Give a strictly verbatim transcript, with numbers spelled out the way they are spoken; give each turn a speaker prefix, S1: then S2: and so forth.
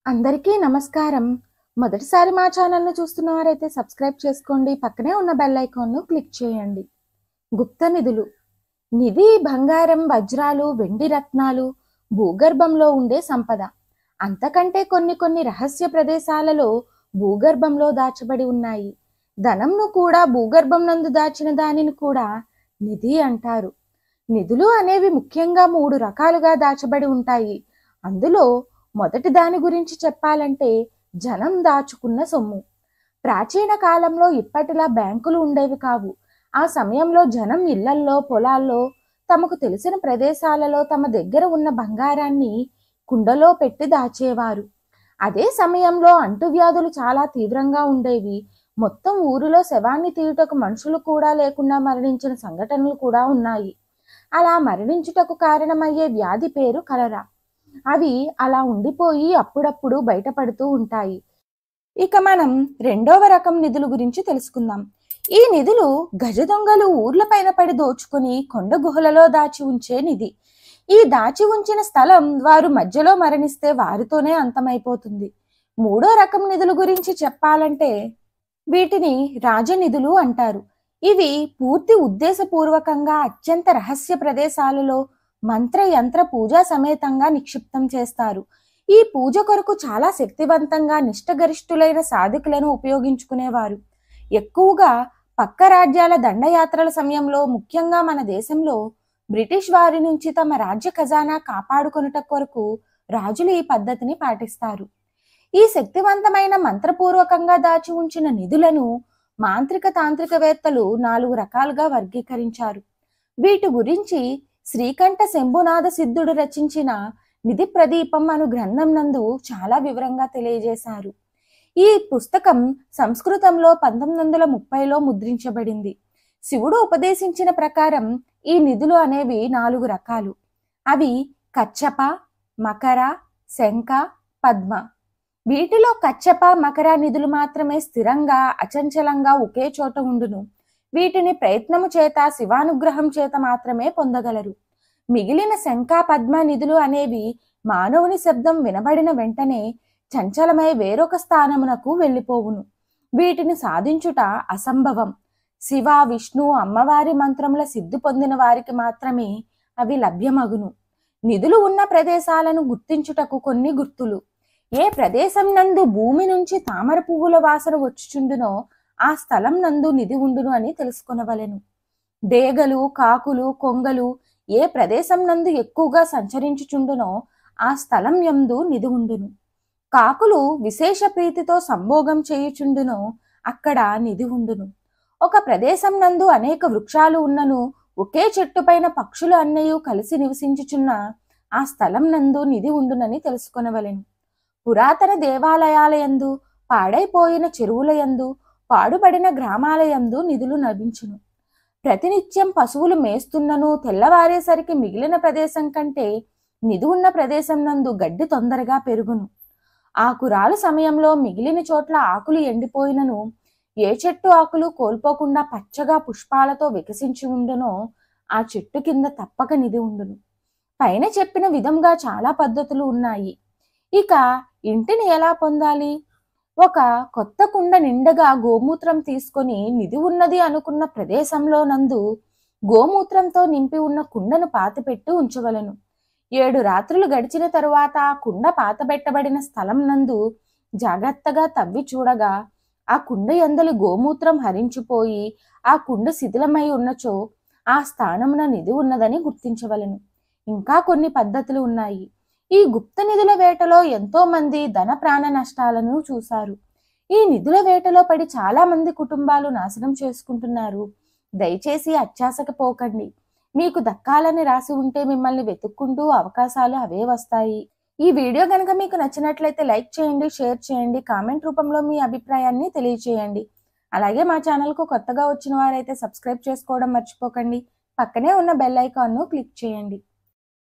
S1: అందరికీ నమస్కారం. మొదటిసారి మా ఛానల్‌ను చూస్తున్నవారైతే సబ్స్క్రైబ్ చేసుకోండి. పక్కనే ఉన్న బెల్ ఐకాన్‌ను క్లిక్ చేయండి. గుప్త నిధులు. నిధి బంగారం, వజ్రాలు, వెండి రత్నాలు భూగర్భంలో ఉండే సంపద. అంతకంటే కొన్ని కొన్ని రహస్య ప్రదేశాలలో భూగర్భంలో దాచబడి ఉన్నాయి. ధనంను కూడా భూగర్భం నందు దాచిన దానిని కూడా నిధి అంటారు. నిధులు అనేవి ముఖ్యంగా మూడు రకాలుగా దాచబడి ఉంటాయి. అందులో మొదటి దాని గురించి చెప్పాలంటే జనం దాచుకున్న సొమ్ము. ప్రాచీన కాలంలో ఇప్పటిలా బ్యాంకులు ఉండేవి కావు. ఆ సమయంలో జనం ఇళ్లల్లో, పొలాల్లో, తమకు తెలిసిన ప్రదేశాలలో తమ దగ్గర ఉన్న బంగారాన్ని కుండలో పెట్టి దాచేవారు. అదే సమయంలో అంటువ్యాధులు చాలా తీవ్రంగా ఉండేవి. మొత్తం ఊరిలో శవాన్ని తీయుటకు మనుషులు కూడా లేకుండా మరణించిన సంఘటనలు కూడా ఉన్నాయి. అలా మరణించుటకు కారణమయ్యే వ్యాధి పేరు కలరా. అవి అలా ఉండిపోయి అప్పుడప్పుడు బయటపడుతూ ఉంటాయి. ఇక మనం రెండవ రకం నిధుల గురించి తెలుసుకుందాం. ఈ నిధులు గజ దొంగలు ఊర్లపైన పడి దోచుకుని కొండ గుహలలో దాచి ఉంచే నిధి. ఈ దాచి ఉంచిన స్థలం వారు మధ్యలో మరణిస్తే వారితోనే అంతమైపోతుంది. మూడో రకం నిధుల గురించి చెప్పాలంటే వీటిని రాజనిధులు అంటారు. ఇవి పూర్తి ఉద్దేశపూర్వకంగా అత్యంత రహస్య ప్రదేశాలలో మంత్ర యంత్ర పూజా సమేతంగా నిక్షిప్తం చేస్తారు. ఈ పూజ కొరకు చాలా శక్తివంతంగా నిష్ఠగరిష్ఠులైన సాధకులను ఉపయోగించుకునేవారు. ఎక్కువగా పక్క రాజ్యాల దండయాత్రల సమయంలో, ముఖ్యంగా మన దేశంలో బ్రిటిష్ వారి నుంచి తమ రాజ్య ఖజానా కాపాడుకొనుట కొరకు రాజులు ఈ పద్ధతిని పాటిస్తారు. ఈ శక్తివంతమైన మంత్రపూర్వకంగా దాచి ఉంచిన నిధులను మాంత్రిక తాంత్రికవేత్తలు నాలుగు రకాలుగా వర్గీకరించారు. వీటి గురించి శ్రీకంఠ శంభునాథ సిద్ధుడు రచించిన నిధి ప్రదీపం అను గ్రంథం నందు చాలా వివరంగా తెలియజేశారు. ఈ పుస్తకం సంస్కృతంలో పంతొమ్మిది వందల ముప్పైలో ముద్రించబడింది. శివుడు ఉపదేశించిన ప్రకారం ఈ నిధులు అనేవి నాలుగు రకాలు. అవి కచ్చప, మకర, శంఖ, పద్మ. వీటిలో కచ్చప, మకర నిధులు మాత్రమే స్థిరంగా అచంచలంగా ఒకే చోట ఉండును. వీటిని ప్రయత్నము చేత, శివానుగ్రహం చేత మాత్రమే పొందగలరు. మిగిలిన శంఖ, పద్మ నిధులు అనేవి మానవుని శబ్దం వినబడిన వెంటనే చంచలమై వేరొక స్థానమునకు వెళ్ళిపోవును. వీటిని సాధించుట అసంభవం. శివ, విష్ణు, అమ్మవారి మంత్రముల సిద్ధి పొందిన వారికి మాత్రమే అవి లభ్యమగును. నిధులు ఉన్న ప్రదేశాలను గుర్తించుటకు కొన్ని గుర్తులు. ఏ ప్రదేశం నందు భూమి నుంచి తామర పువ్వుల వాసన వచ్చుచుండునో ఆ స్థలం నందు నిధి ఉండును అని తెలుసుకొనవలెను. డేగలు, కాకులు, కొంగలు ఏ ప్రదేశం నందు ఎక్కువగా సంచరించుచుండునో ఆ స్థలం యందు నిధి ఉండును. కాకులు విశేష ప్రీతితో సంభోగం చేయుచుండునో అక్కడ నిధి ఉండును. ఒక ప్రదేశం నందు అనేక వృక్షాలు ఉన్నను ఒకే చెట్టు పైన పక్షులు అన్నయు కలిసి నివసించుచున్న ఆ స్థలం నందు నిధి ఉండునని తెలుసుకొనవలెను. పురాతన దేవాలయాలయందు, పాడైపోయిన చెరువులయందు, పాడుపడిన గ్రామాలయందు నిధులు లభించును. ప్రతినిత్యం పశువులు మేస్తున్నను తెల్లవారేసరికి మిగిలిన ప్రదేశం కంటే నిధి ఉన్న ప్రదేశం నందు గడ్డి తొందరగా పెరుగును. ఆకురాలు సమయంలో మిగిలిన చోట్ల ఆకులు ఎండిపోయినను ఏ చెట్టు ఆకులు కోల్పోకుండా పచ్చగా పుష్పాలతో వికసించి ఉండునో ఆ చెట్టు కింద తప్పక నిధి ఉండును. పైన చెప్పిన విధంగా చాలా పద్ధతులు ఉన్నాయి. ఇక ఇంటిని ఎలా పొందాలి? ఒక కొత్త కుండ నిండగా గోమూత్రం తీసుకొని నిధి ఉన్నది అనుకున్న ప్రదేశంలో నందు గోమూత్రంతో నింపి ఉన్న కుండను పాతిపెట్టి ఉంచవలను. ఏడు రాత్రులు గడిచిన తరువాత ఆ కుండ పాతబెట్టబడిన స్థలం నందు జాగ్రత్తగా తవ్వి చూడగా ఆ కుండ యందలి గోమూత్రం హరించిపోయి ఆ కుండ శిథిలమై ఉన్నచో ఆ స్థానమున నిధి ఉన్నదని గుర్తించవలను. ఇంకా కొన్ని పద్ధతులు ఉన్నాయి. ఈ గుప్త నిధుల వేటలో ఎంతో మంది ధన ప్రాణ నష్టాలను చూశారు. ఈ నిధుల వేటలో పడి చాలా మంది కుటుంబాలు నాశనం చేసుకుంటున్నారు. దయచేసి అత్యాశకు పోకండి. మీకు దక్కాలని రాసి ఉంటే మిమ్మల్ని వెతుక్కుంటూ అవకాశాలు అవే వస్తాయి. ఈ వీడియో కనుక మీకు నచ్చినట్లయితే లైక్ చేయండి, షేర్ చేయండి, కామెంట్ రూపంలో మీ అభిప్రాయాన్ని తెలియచేయండి. అలాగే మా ఛానల్కు కొత్తగా వచ్చిన వారైతే సబ్స్క్రైబ్ చేసుకోవడం మర్చిపోకండి. పక్కనే ఉన్న బెల్ ఐకాన్ను క్లిక్ చేయండి.